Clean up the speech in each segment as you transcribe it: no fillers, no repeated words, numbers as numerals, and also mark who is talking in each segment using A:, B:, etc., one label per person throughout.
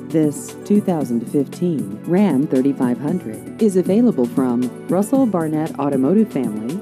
A: This 2015 Ram 3500 is available from Russell Barnett Automotive Family.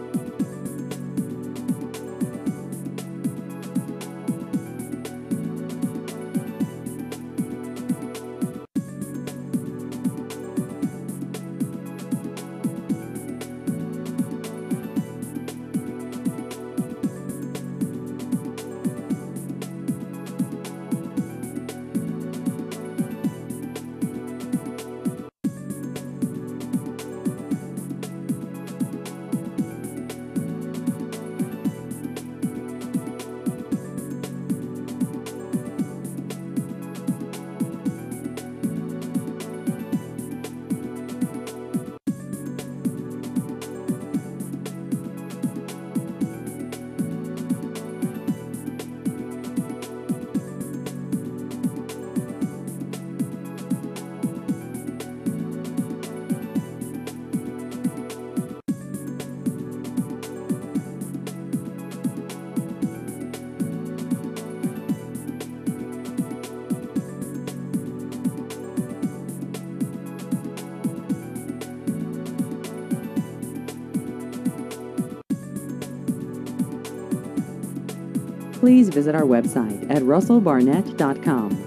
A: Please visit our website at russellbarnett.com.